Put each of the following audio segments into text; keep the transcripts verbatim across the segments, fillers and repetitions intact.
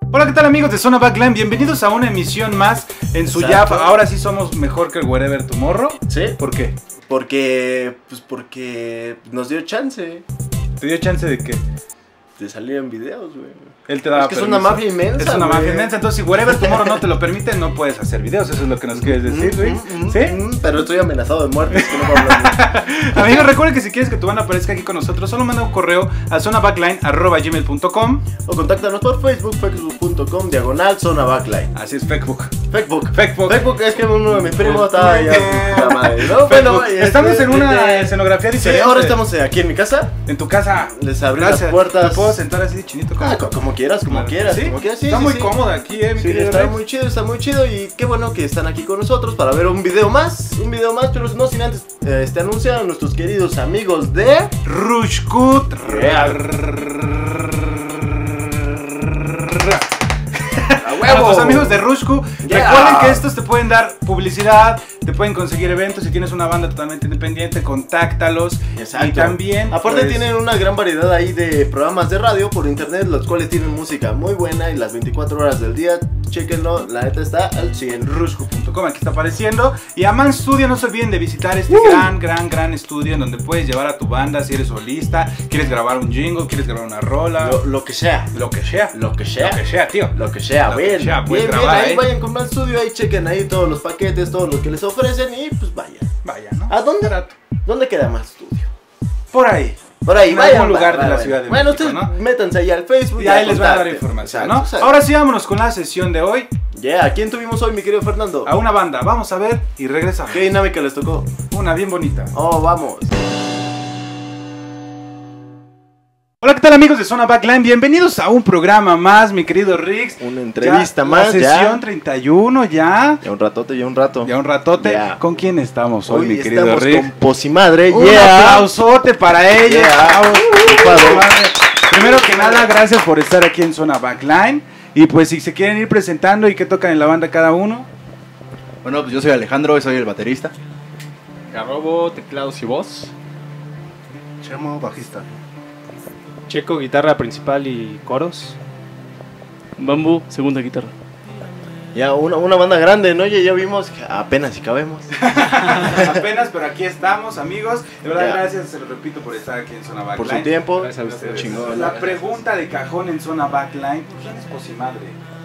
Hola, ¿qué tal amigos de Zona Backline? Bienvenidos a una emisión más en su Exacto. Yap. Ahora sí somos mejor que el Wherever Tomorrow. ¿Sí? ¿Por qué? Porque, pues porque nos dio chance ¿Te dio chance de qué? de salir en videos, güey. Él te daba Es que es permiso. una mafia inmensa, Es una güey. mafia inmensa, entonces si Wherever Tomorrow no te lo permite, no puedes hacer videos. Eso es lo que nos quieres decir, Mm, Rick. mm, mm, ¿Sí? mm, pero estoy amenazado de muerte, es que no puedo hablar. Amigos, recuerden que si quieres que tu banda aparezca aquí con nosotros, solo manda un correo a zonabackline arroba gmail punto com. O contáctanos por Facebook, facebook punto com, diagonal, zona backline. Así es, Facebook. Facebook. Facebook. Facebook es que uno de mis primos estaba allá. puta madre, ¿no? Facebook. Bueno, este, Estamos en una este, escenografía sí, diferente. ahora estamos aquí en mi casa. En tu casa. Les abrí Gracias. las puertas. ¿Me puedo sentar así, chinito? Ah, co- como quieras, como quieras, ¿Sí? como quieras. Sí, Está sí, muy sí. cómoda aquí, eh, mi Sí, querido está Rex. muy chido, está muy chido y qué bueno que están aquí con nosotros para ver un video más, un video más, pero no sin antes eh, este, anunciar a nuestros queridos amigos de... Rushkut. A nuestros amigos de Rushku, Yeah. recuerden que estos te pueden dar publicidad, te pueden conseguir eventos. Si tienes una banda totalmente independiente, contáctalos. Exacto. Y también, Aparte pues, tienen una gran variedad ahí de programas de radio por internet, los cuales tienen música muy buena y las veinticuatro horas del día. Chequenlo, la neta está al cien. rushku punto com, aquí está apareciendo. Y a Man Studio, no se olviden de visitar este Uh. gran, gran, gran estudio en donde puedes llevar a tu banda si eres solista, quieres grabar un jingle, quieres grabar una rola, Lo, lo que sea, lo que sea, lo que sea. lo que sea, tío. Lo que sea, Lo que bien, sea, puedes bien, bien, grabar ahí ahí. vayan con Man Studio, ahí chequen ahí todos los paquetes, todo lo que les ofrecen y pues vayan. Vaya, ¿no? ¿A dónde? Barato. ¿Dónde queda Man Studio? Por ahí. Por ahí, En vayan. algún lugar va, de va, la Ciudad va. de Bueno, México, ustedes ¿no? métanse ahí al Facebook Y ahí les van a dar contacten. información, Exacto, ¿no? exacto. Ahora sí, vámonos con la sesión de hoy. Ya, ¿a quién tuvimos hoy, mi querido Fernando? A una banda, vamos a ver y regresamos. ¿Qué dinámica les tocó? Una bien bonita. Oh, vamos. Hola, ¿qué tal amigos de Zona Backline? Bienvenidos a un programa más, mi querido Rix. Una entrevista Ya, más, la ya. sesión treinta y uno ya. Ya un ratote, ya un rato. Ya un ratote. Ya. ¿Con quién estamos hoy, Hoy mi querido estamos Rix? con Posimadre, Un yeah. aplausote para ellos. Yeah. Vamos, Padre. madre. Primero que nada, gracias por estar aquí en Zona Backline. Y pues si se quieren ir presentando y qué tocan en la banda cada uno. Bueno, pues yo soy Alejandro y soy el baterista. Garrobo, teclados y voz. Chemo, bajista. Checo, guitarra principal y coros. Bambú, segunda guitarra. Ya, una, una banda grande, ¿no? Ya, ya vimos que apenas si cabemos. Apenas, pero aquí estamos, amigos. De verdad, Ya. gracias, se lo repito, por estar aquí en Zona Backline. Por su tiempo. Gracias a ustedes. Chingón. La pregunta de cajón en Zona Backline, ¿quién es Posimadre?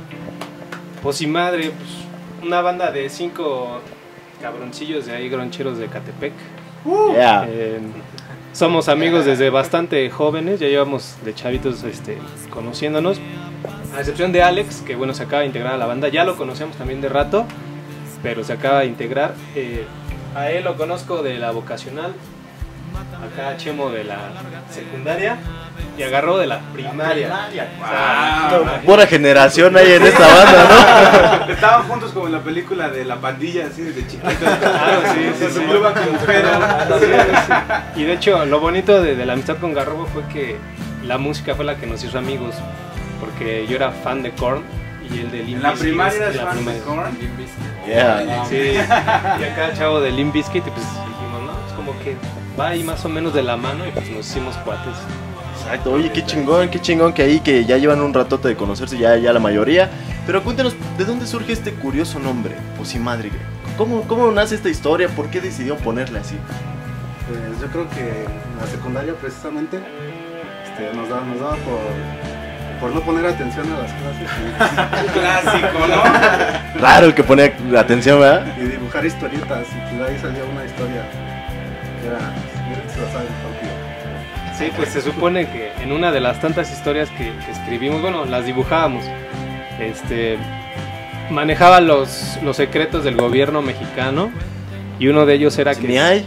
Posimadre, pues una banda de cinco cabroncillos de ahí, groncheros de Catepec. Ya. Eh, somos amigos desde bastante jóvenes, ya llevamos de chavitos este, conociéndonos. A excepción de Alex, que bueno, se acaba de integrar a la banda. Ya lo conocemos también de rato, pero se acaba de integrar. Eh, a él lo conozco de la vocacional. Acá a Chemo de la secundaria. Y agarró de la primaria. O sea, Wow. Pura generación hay en esta banda, Estaban juntos como en la película de La Pandilla, así desde chiquitos. Claro, sí, sí, Se sí. sublevan como pedo. Sí, sí. Y de hecho, lo bonito de, de la amistad con Garrobo fue que la música fue la que nos hizo amigos. Porque yo era fan de Korn y él de Limp En la Bizkit. primaria En eras la fan de primaria. Korn. ¿no? Ya. Sí, y acá el chavo de Limp Bizkit, y pues dijimos, no, es como que va ahí más o menos de la mano y pues nos hicimos cuates. Exacto, oye, qué chingón, qué chingón que ahí que ya llevan un ratote de conocerse ya, ya la mayoría. Pero cuéntanos, ¿de dónde surge este curioso nombre, Posimadre? ¿Cómo, ¿Cómo nace esta historia? ¿Por qué decidieron ponerle así? Pues yo creo que en la secundaria precisamente este, nos daba, nos daba por, por no poner atención a las clases Clásico, ¿no? Raro el que pone atención, ¿verdad? y, y dibujar historietas. Y pues ahí salió una historia que era, miren si lo saben, porque Sí, pues se supone que en una de las tantas historias que, que escribimos, bueno, las dibujábamos, este, manejaba los, los secretos del gobierno mexicano y uno de ellos era que... Ni hay.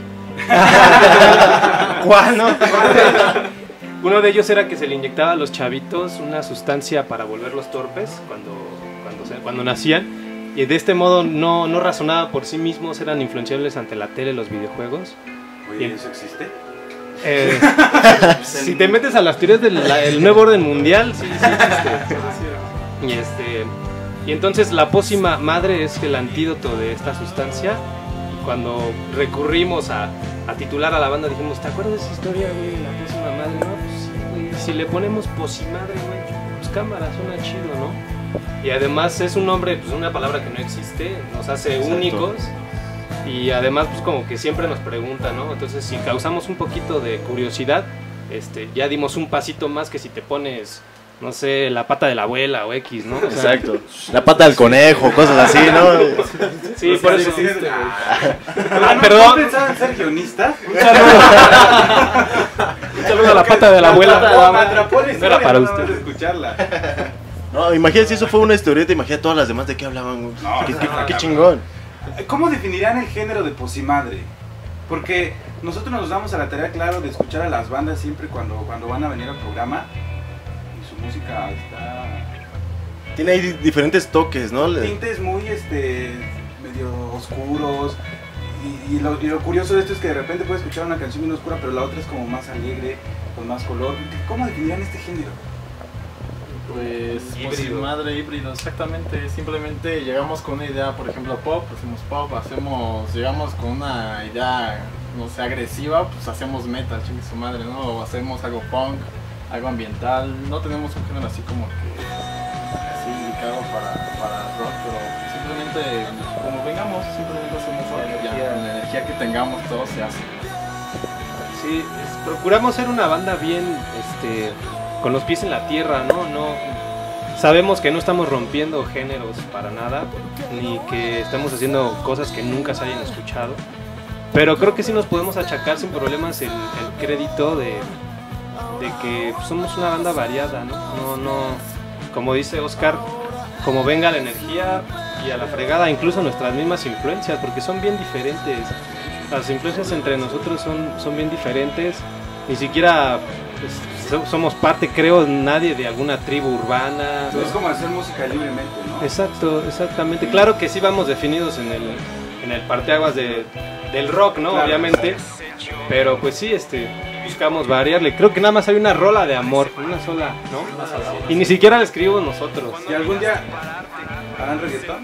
¿Cuál, no? Uno de ellos era que se le inyectaba a los chavitos una sustancia para volverlos torpes cuando, cuando, se- cuando nacían. Y de este modo no, no razonaban por sí mismos, eran influenciables ante la tele, los videojuegos. Oye, ¿eso existe? Eh, si te metes a las teorías del la- el nuevo orden mundial, sí, sí existe. Y, este, y entonces la pócima madre es el antídoto de esta sustancia. Y cuando recurrimos a, a titular a la banda dijimos, ¿te acuerdas de esa historia, güey, de la pócima madre? No, pues sí, güey. Si le ponemos pócimadre, güey, pues cámara, suena chido, ¿no? Y además es un nombre, pues una palabra que no existe, nos hace Exacto. únicos. Y además pues como que siempre nos preguntan, ¿no? Entonces si causamos un poquito de curiosidad, este, ya dimos un pasito más que si te pones, no sé, la pata de la abuela o X, ¿no? O sea, Exacto. La pata del conejo, cosas así, ¿no? sí, por eso. existe, Ah, ¿No perdón. pensaban ser guionistas? Un saludo. Un saludo a la pata de la abuela. No, me atrapó la No historia, era para nada más usted. de escucharla. No, imagínate si eso fue una historieta, imagínate todas las demás de qué hablaban, güey. No, qué, no, qué- no, qué no. chingón. ¿Cómo definirían el género de Posimadre? Porque nosotros nos damos a la tarea, claro, de escuchar a las bandas siempre cuando, cuando van a venir al programa. Y su música está... Tiene ahí di- diferentes toques, ¿no? Le- tintes muy, este, medio oscuros. Y, y lo, y lo curioso de esto es que de repente puedes escuchar una canción bien oscura, pero la otra es como más alegre, con más color. ¿Cómo definirían este género? Pues, Híbrido. pues madre híbrido, exactamente. Simplemente llegamos con una idea, por ejemplo, pop, hacemos pop, hacemos, llegamos con una idea, no sé, agresiva, pues hacemos metal, chingue su madre, ¿no? O hacemos algo punk, algo ambiental. No tenemos un género así como que así indicado para, para rock, pero simplemente como vengamos, simplemente hacemos rock. Ya, con la energía que tengamos, todo se hace. Sí, es- procuramos ser una banda bien, este, con los pies en la tierra, ¿no? No sabemos que no estamos rompiendo géneros para nada, ni que estamos haciendo cosas que nunca se hayan escuchado. Pero creo que sí nos podemos achacar sin problemas el, el crédito de, de que somos una banda variada, ¿no? No, no, como dice Oscar, como venga la energía y a la fregada, incluso nuestras mismas influencias, porque son bien diferentes. Las influencias entre nosotros son, son bien diferentes. Ni siquiera pues, so- somos parte, creo, nadie de alguna tribu urbana. Es como hacer música libremente, ¿no? Exacto, exactamente. Claro que sí vamos definidos en el, en el parteaguas de, del rock, ¿no? Claro, Obviamente. Pero pues sí, este, buscamos variarle. Creo que nada más hay una rola de amor, una sola, ¿no? Y ni siquiera la escribimos nosotros. ¿Y algún día harán reggaetón?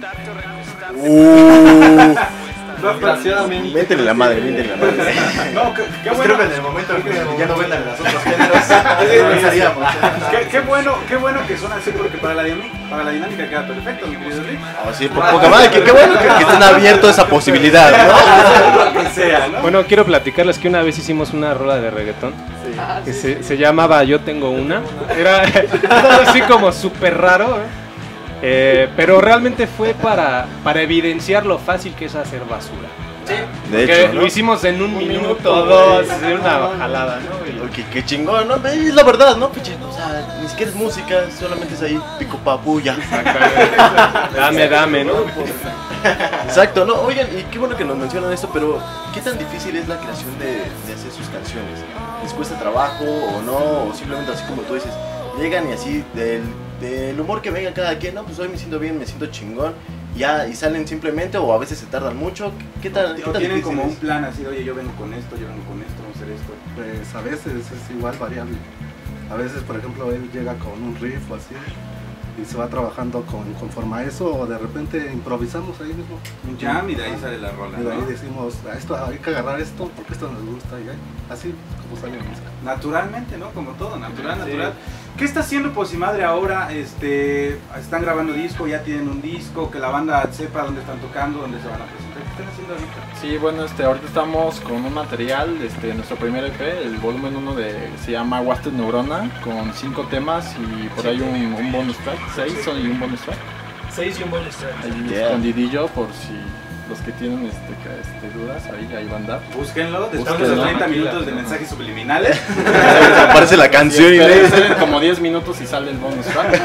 Uh, Desgraciadamente. métele la madre, métele la madre. No, qué, qué Pues bueno. creo que en el momento en que ya no vendan los otros géneros, pensaríamos. Qué, qué bueno, qué bueno que suena así porque para la, dinam- para la dinámica queda perfecto, mi querido Rick. Oh, sí, por poca madre, qué, qué bueno que, que estén abiertos a esa posibilidad, ¿no? Lo que sea, ¿no? Bueno, quiero platicarles que una vez hicimos una rola de reggaetón que se, se llamaba Yo Tengo Una. Era algo así como súper raro, ¿eh? Eh, pero realmente fue para, para evidenciar lo fácil que es hacer basura. De Que hecho, lo ¿no? hicimos en un, Un minuto, minuto, dos, güey. era una jalada, ¿no? Y- Oh, qué, qué chingón, ¿no? Es la verdad, ¿no? Pinche, o sea, ni siquiera es música, solamente es ahí pico papu, ya. Dame, dame, ¿no? Exacto, ¿no? Oigan, y qué bueno que nos mencionan esto, pero ¿qué tan difícil es la creación de, de hacer sus canciones? ¿Les cuesta trabajo o no? O simplemente así como tú dices, llegan y así del, del humor que venga cada quien, no, pues hoy me siento bien, me siento chingón, ya, y salen simplemente, o a veces se tardan mucho. ¿Qué tan, qué O tan tienen difícil como un es? plan así, oye, yo vengo con esto, yo vengo con esto, vamos a hacer esto. Pues a veces es igual variable. A veces, por ejemplo, él llega con un riff o así y se va trabajando con, conforme a eso, o de repente improvisamos ahí mismo. Un jam y de ahí sale la rola, Y de ahí ¿no? decimos, "A esto hay que agarrar esto porque esto nos gusta", y ahí, así como sale la música. Naturalmente, ¿no? Como todo, natural, natural. ¿Qué está haciendo Posimadre ahora? Este, están grabando disco, ya tienen un disco, que la banda sepa dónde están tocando, dónde se van a presentar. ¿Qué están haciendo ahorita? Sí, bueno, este, ahorita estamos con un material, este, nuestro primer E P, el volumen uno de, se llama Wasted Neurona, con cinco temas y por ahí un, un bonus track, seis son y un bonus track, Seis y un bonus track. ahí Yeah. escondidillo por si los que tienen este, que, este, dudas, ahí, ahí van a andar. Búsquenlo, después de Búsquenlo. esos treinta minutos de mensajes subliminales. Aparece la canción y Pero le salen como diez minutos y sale el bonus track.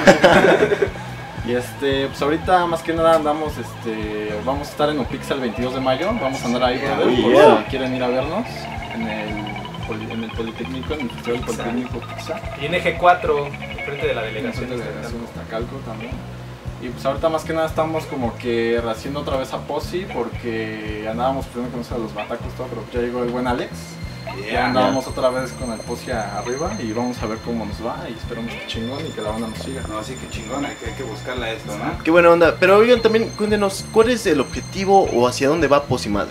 Y este, pues ahorita más que nada andamos, este, vamos a estar en Upixa el veintidós de mayo, vamos a andar ahí, brother, Oh, por yeah. si quieren ir a vernos en el, poli- en el Politécnico, en el Festival Politécnico Upixa. Y en eje cuatro, frente de la En delegación. de delegación de Iztacalco también. Y pues ahorita más que nada estamos como que rehaciendo otra vez a Posi porque andábamos primero con eso de los batacos todo, pero ya llegó el buen Alex. Ya andábamos otra vez con el Posi arriba y vamos a ver cómo nos va y esperamos que chingón y que la banda nos siga. No, sí que chingón, hay que, hay que buscarla a esto, ¿no? Qué buena onda. Pero oigan, también cuéntenos, ¿cuál es el objetivo o hacia dónde va Posimadre?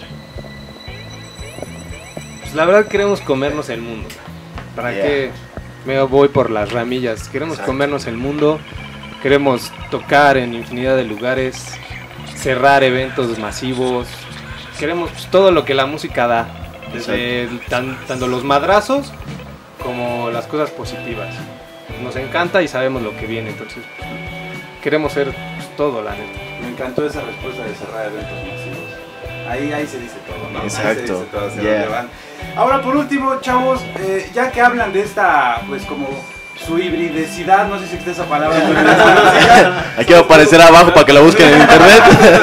Pues la verdad queremos comernos el mundo. ¿Para Yeah. qué me voy por las ramillas? Queremos Exacto. comernos el mundo. Queremos tocar en infinidad de lugares, cerrar eventos masivos. Queremos pues, todo lo que la música da, desde el- tan- tanto los madrazos como las cosas positivas. Nos encanta y sabemos lo que viene, entonces pues, queremos ser pues, todo, la neta. Me encantó esa respuesta de cerrar eventos masivos. Ahí, ahí se dice todo, ¿no? Ahí se Exacto. dice todo hacia Yeah. dónde van. Ahora, por último, chavos, eh, ya que hablan de esta, pues como su hibridecidad, no sé si existe esa palabra. Aquí va a aparecer abajo para que la busquen en internet.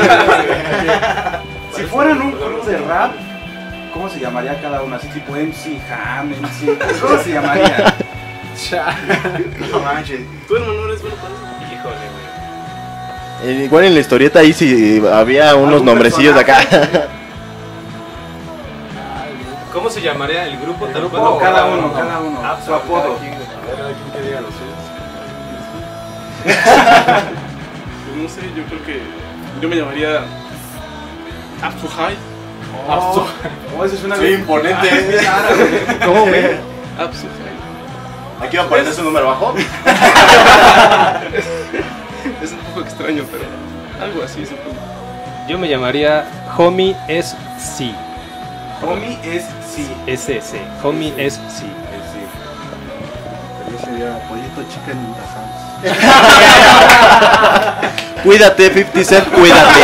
Si fueran un crew de rap, ¿cómo se llamaría cada uno? Así tipo M C Ham, M C... ¿Cómo se llamaría? No manches. ¿Tú, hermano, eres bueno para eso? Híjole, güey. Eh, Igual en la historieta ahí sí había unos ¿Algún nombrecillos de acá. ¿Cómo se llamaría el grupo? tal grupo cual? o cada uno, cada uno, Ah, su apodo. Cada quien que diga los suyos. Pues no sé, yo creo que yo me llamaría Up High. Oh, oh, eso es una... Sí, imponente. Es árabe. ¿Cómo, güey? Up High. Aquí va a aparecer su número abajo. Es un poco extraño, pero algo así supongo. Yo me llamaría Homie S C. Homie es sí. S C. Homie S C. Yo sería Pollito Chicken in the house. Cuídate, cincuenta Cent, cuídate.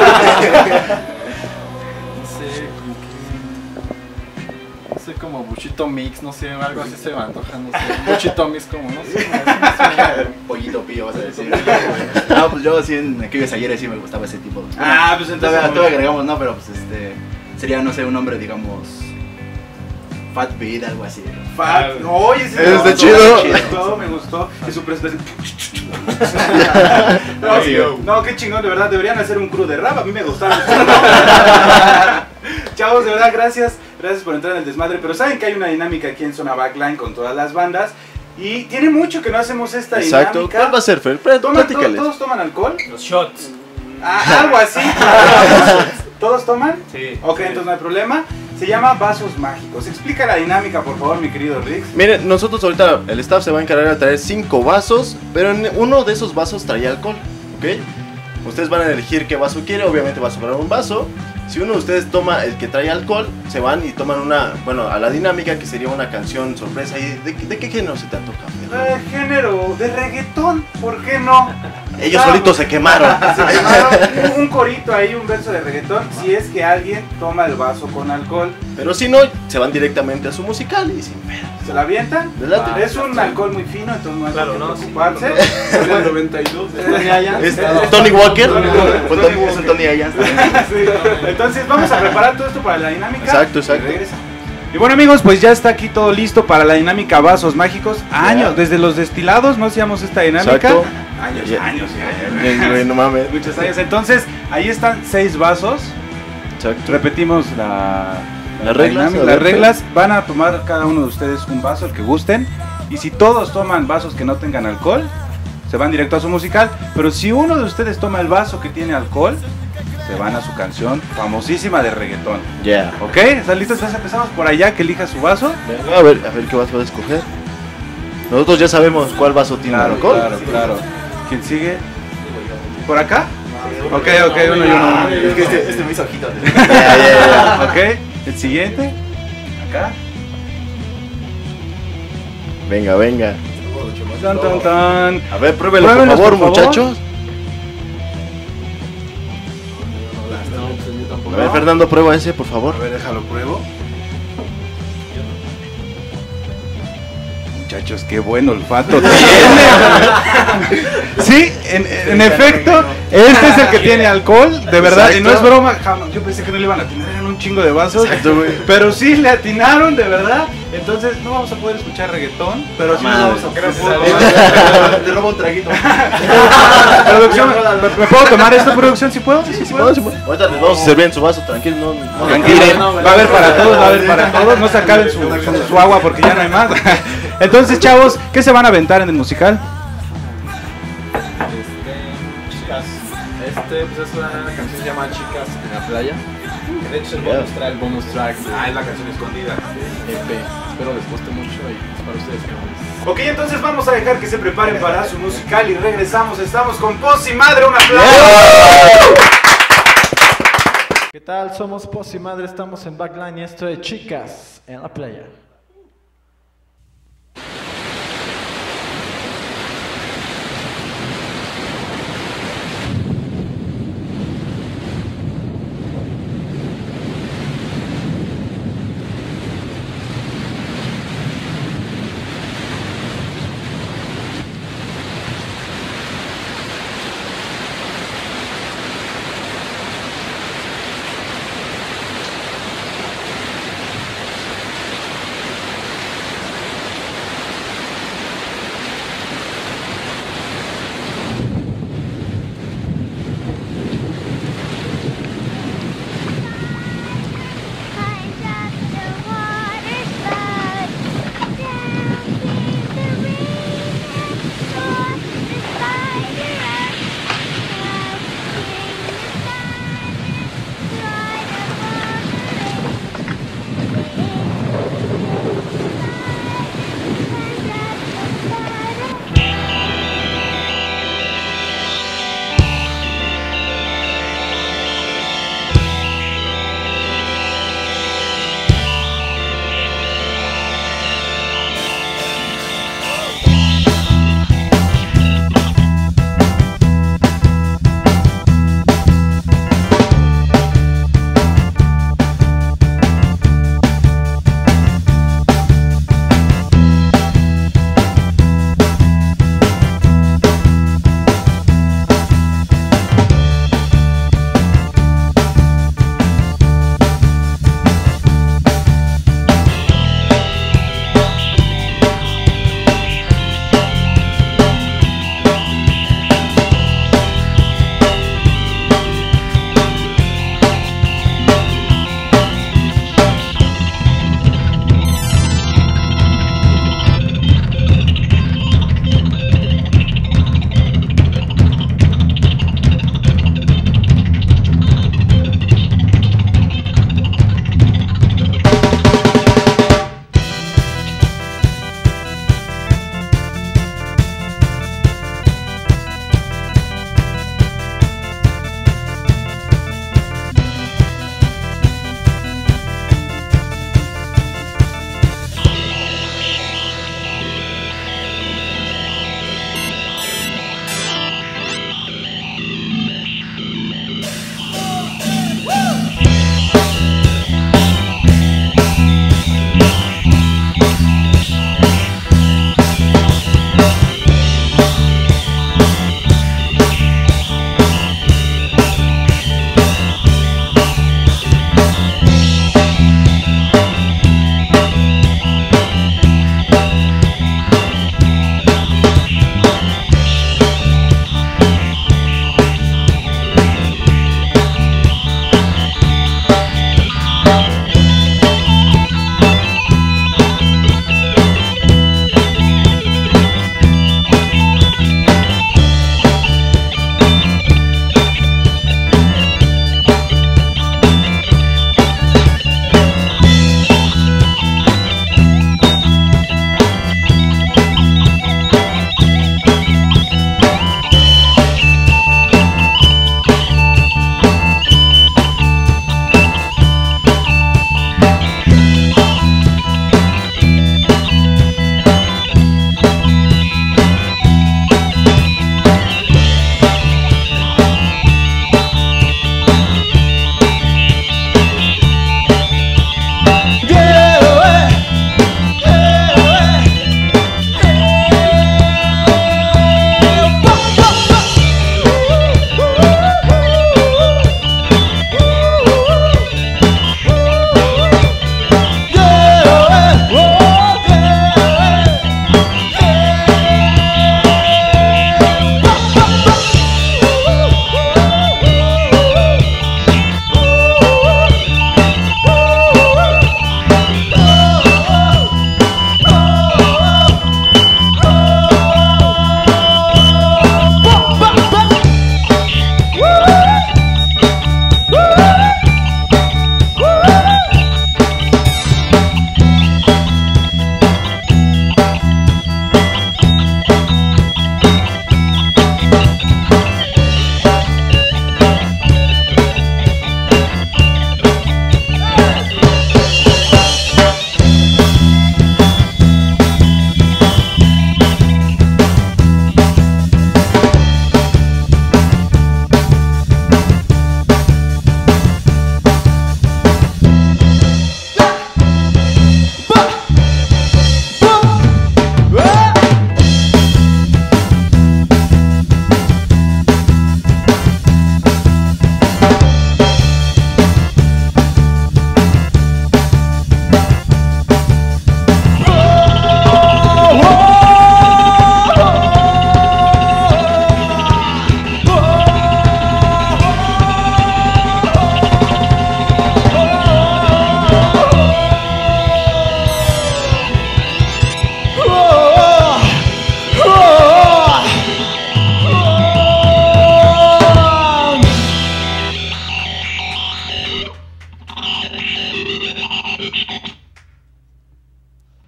No sé, como que... No sé, como Buchito Mix, no sé, algo así se me antoja, no sé. Buchito Mix como, no sé. Pollito pío, vas a decir. No, pues yo sí en aquellos ayeres sí me gustaba ese tipo. Ah, pues entonces... Todavía, todavía agregamos, no, pero pues este... Sería, no sé, un nombre, digamos... Fat Beat, algo así. Fat. Oye, ese Ese me está gustó, chido. Me gustó, me gustó. Y su presentación. No, Ay, yo. no, qué chingón, de verdad. Deberían hacer un crew de rap. A mí me gustaron. Chavos, de verdad, gracias. Gracias por entrar en el desmadre. Pero saben que hay una dinámica aquí en Zona Backline con todas las bandas. Y tiene mucho que no hacemos esta Exacto. dinámica. ¿Cuál va a ser, Fer? Plá- ¿Toman- to- Platícales. ¿Todos toman alcohol? Los shots. Ah, algo así. ¿Todos toman? Sí. Ok, entonces no hay problema. Se llama Vasos Mágicos. Explica la dinámica, por favor, mi querido Rix. Miren, nosotros ahorita, el staff se va a encargar de traer cinco vasos, pero en uno de esos vasos traía alcohol, ¿ok? Ustedes van a elegir qué vaso quiere, obviamente va a sobrar un vaso. Si uno de ustedes toma el que trae alcohol, se van y toman una, bueno, a la dinámica que sería una canción sorpresa. ¿Y de, de qué género se te antoja? Eh, género de reggaetón, ¿por qué no? Ellos Vamos. solitos se quemaron. Se quemaron un, un corito ahí, un verso de reggaetón, si es que alguien toma el vaso con alcohol. Pero si no, se van directamente a su musical y sin pedo. ¿Se la avientan? Adelante. Es un alcohol muy fino, entonces no hay Claro, que no, preocuparse. Es del noventa y dos. ¿Es Tony Walker? Tony Walker. Fue Tony- es el Tony Ayans. Sí. Entonces vamos a preparar todo esto para la dinámica. Exacto, exacto. Y regresa. Y bueno amigos, pues ya está aquí todo listo para la dinámica Vasos Mágicos. Años, desde los destilados no hacíamos esta dinámica. Exacto. Años, Ya. años, ya. Eh, güey, no mames. Muchos años. Entonces, ahí están seis vasos. Exacto. Repetimos la, Las reglas, dinámica. a Las ver, reglas. Van a tomar cada uno de ustedes un vaso, el que gusten. Y si todos toman vasos que no tengan alcohol, se van directo a su musical. Pero si uno de ustedes toma el vaso que tiene alcohol, se van a su canción famosísima de reggaetón. Ya. ¿Ok? ¿Están listos? Entonces empezamos por allá, que elija su vaso. Venga, a ver, a ver qué vaso va a escoger. Nosotros ya sabemos cuál vaso tiene alcohol. claro, claro. ¿Quién sigue? ¿Por acá? Ok, ok, uno y uno. Es que este, este me hizo ojitos. Ya, ya, ya. Ok, el siguiente. Acá. Venga, venga. Tan, tan, tan. A ver, pruébelo, por Pruébenos, favor, por favor. muchachos. A ver, Fernando, prueba ese, por favor. A ver, déjalo pruebo. Muchachos, qué buen olfato tiene. Sí, en, en efecto, este es el que tiene alcohol, de verdad, y no es Exacto. broma, jamás- yo pensé que no le iban a atinar, eran un chingo de vasos, Exacto, güey. pero sí le atinaron, de verdad, entonces no vamos a poder escuchar reggaetón, pero sí nos Madre. vamos a Gracias poder- a Dios. Te robo un traguito. Producción, ¿me, me puedo tomar esta producción si puedo? Sí, sí, puedo, sí, puedo. Ahorita les vamos a servir en su vaso, tranquilo, no, no lo Tranquilo, tiren. va a haber para todos, va a haber para todos, no se acaben su, su- su agua porque ya no hay más. Entonces, chavos, ¿qué se van a aventar en el musical? Este, chicas, este, pues es una canción que se llama Chicas en la playa. que de hecho es el Yeah. bonus track. El bonus track. Ah, es la canción escondida. E P. Espero les guste mucho y es para ustedes, cabrones. Ok, entonces vamos a dejar que se preparen para su musical y regresamos. Estamos con Posi Madre, un aplauso. ¿Qué tal? Somos Pos y Madre, estamos en Backline y esto es Chicas en la Playa.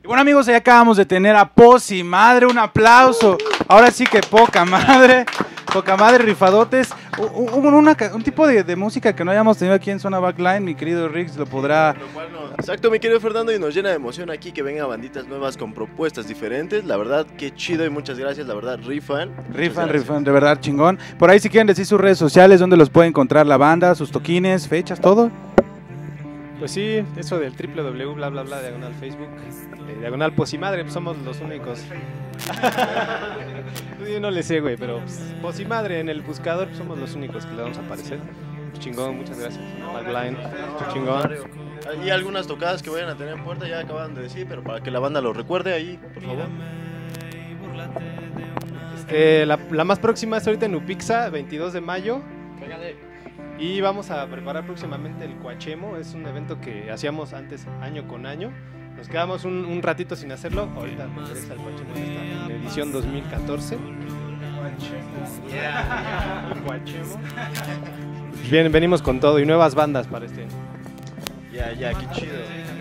Bueno amigos, ya acabamos de tener a Posi Madre, un aplauso. Ahora sí que poca madre, poca madre, rifadotes. Un, un, una, un tipo de, de música que no hayamos tenido aquí en Zona Backline, mi querido Rix lo podrá... Lo cual no- Exacto, mi querido Fernando, y nos llena de emoción aquí que vengan banditas nuevas con propuestas diferentes. La verdad, qué chido y muchas gracias, la verdad, rifan. Muchas Rifan, gracias. rifan, de verdad chingón. Por ahí si quieren decir sus redes sociales, donde los puede encontrar la banda, sus toquines, fechas, todo. Pues sí, eso del triple w bla bla bla diagonal Facebook, eh, diagonal Posimadre, pues somos los únicos. Yo no le sé, güey, pero pues, Posimadre en el buscador pues, somos los únicos que le vamos a aparecer. Pues, chingón, muchas gracias. Backline, chingón. Y algunas tocadas que vayan a tener en puerta, ya acaban de decir, pero para que la banda lo recuerde ahí, por favor. Eh, la, la más próxima es ahorita en Upixa, veintidós de mayo. Y vamos a preparar próximamente el Cuachemo. Es un evento que hacíamos antes año con año. Nos quedamos un, un ratito sin hacerlo. Ahorita regresa el Cuachemo en esta en edición dos mil catorce. El Cuachemo. Bien, venimos con todo y nuevas bandas para este año. Ya, ya, qué chido.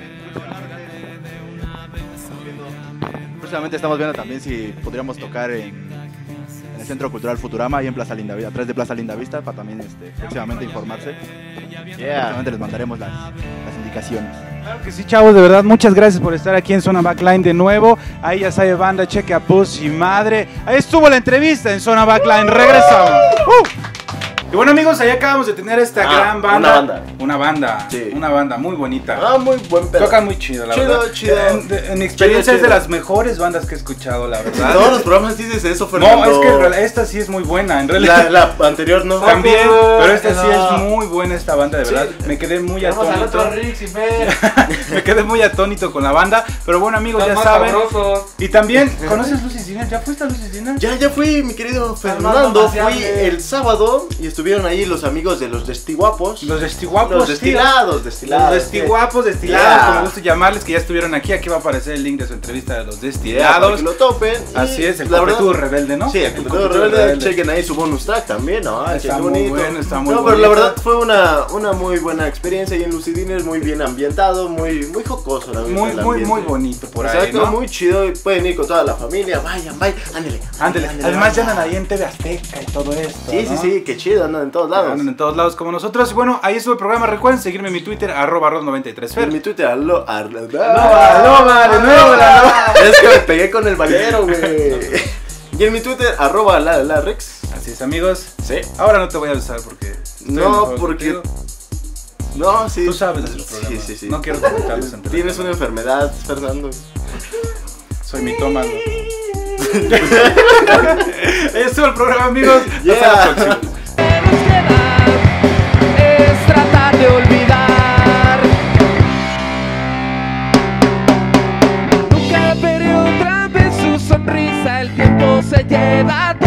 Próximamente estamos viendo también si podríamos tocar en, en el Centro Cultural Futurama, ahí en Plaza Lindavista, atrás de Plaza Lindavista, para también este, próximamente informarse. Yeah. Próximamente les mandaremos las, las indicaciones. Claro que sí, chavos, de verdad, muchas gracias por estar aquí en Zona Backline de nuevo. Ahí ya sabe banda, cheque a Posi Madre. Ahí estuvo la entrevista en Zona Backline, regresamos. Uh. Y bueno amigos, ahí acabamos de tener esta Ah, gran banda. una banda. Una banda, Sí. una banda muy bonita. Ah, muy buen pedo. Tocan muy chido, la Chido, verdad. chido. En, de- en mi experiencia Chido, es de chido. las mejores bandas que he escuchado, la verdad. Todos los programas dices eso, Fernando. No, es que en realidad esta sí es muy buena, en realidad. La, la anterior no. También, pero esta sí No. es muy buena esta banda, de verdad. Me quedé muy atónito. Me quedé muy atónito con la banda. Pero bueno, amigos, ya saben. Y también, ¿conoces Lucy's Dinner? ¿Ya fuiste a Lucy's Dinner? Ya, ya fui, mi querido Fernando Fernando. Fui Maciable. el sábado y estuvieron ahí los amigos de los Destiguapos. Los destiguapos. Los tío. destilados, destilados. Los destiguapos, destilados, Yeah. como gusto llamarles, que ya estuvieron aquí. Aquí va a aparecer el link de su entrevista de los Ya, para destilados. que lo topen. Y Así es, el la verdad- Copetudo Rebelde, ¿no? Sí, el Copetudo Rebelde. Chequen ahí su bonus track también, ¿no? Ay, Está qué muy bonito. bueno, está muy No, pero la bonito. verdad fue una, una muy buena experiencia y en Lucy Dinner, muy bien ambientado, muy, muy jocoso. La verdad, Muy, el muy, ambiente. muy bonito por ahí, Exacto, ¿no? muy chido. y Pueden ir con toda la familia. Vayan, vayan, ándele. Ándale. Además ya andan ahí en T V Azteca y todo esto, Sí, sí, ¿no? sí, qué chido, andan en todos lados. Andan en todos lados como nosotros. Y bueno, ahí estuvo el programa. Recuerden seguirme en mi Twitter, arroba ros noventa y tres En Fer. mi Twitter, alo, arlo, Loba, loba, de nuevo la loba. Es que me pegué con el valero, güey. Y en mi Twitter, arroba la, la Rex. Así es, amigos. Sí. Ahora no te voy a besar porque... estoy No, enojado porque- contigo. No, sí. Tú sabes de los Sí, programas. sí, sí. No quiero comentarlos entre Tienes una enfermedad, Fernando. Soy mitómano. Ahí estuvo el programa, amigos. Hasta Yeah. la próxima. Es tratar de olvidar. Nunca veré otra vez su sonrisa, el tiempo se lleva